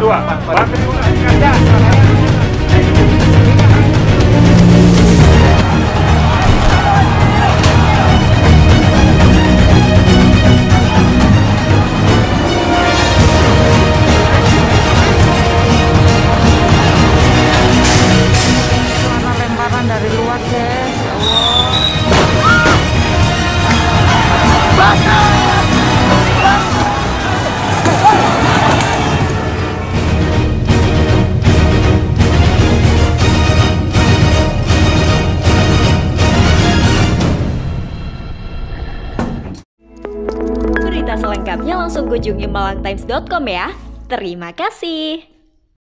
kedua. Babak kedua. Kerja. Suara lemparan dari luar, guys. Ya Allah. Berita selengkapnya langsung kunjungi malangtimes.com ya. Terima kasih.